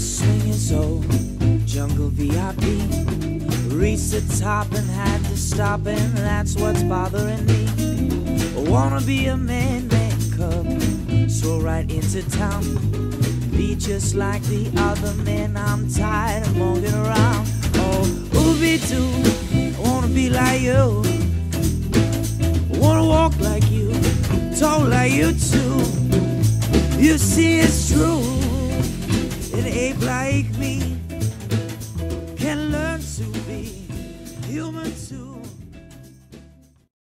swing is old, jungle VIP. Reached the top and had to stop, and that's what's bothering me. I wanna be a man cub, stroll right into town, be just like the other men. I'm tired of walking around. Oh, ooby-doo, I wanna be like you, I wanna walk like you, talk like you too. You see it's true, an ape like me can learn to be human too.